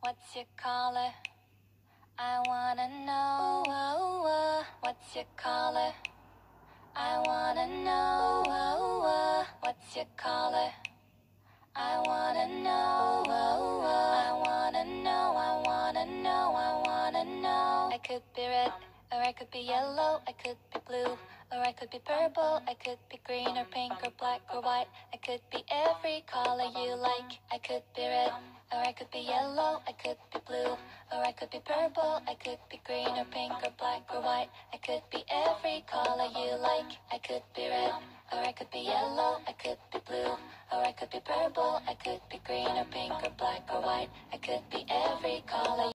What's your color? I wanna know. What's your color? I wanna know. What's your color? I wanna know. I wanna know. I wanna know. I wanna know. I could be red, or I could be yellow. I could be blue, or I could be purple. I could be green or pink or black or white. I could be every color you like. I could be red, or I could be yellow. I could be blue, or I could be purple. I could be green or pink or black or white. I could be every color you like. I could be red, or I could be yellow. I could be blue, or I could be purple. I could be green or pink or black or white. I could be every color.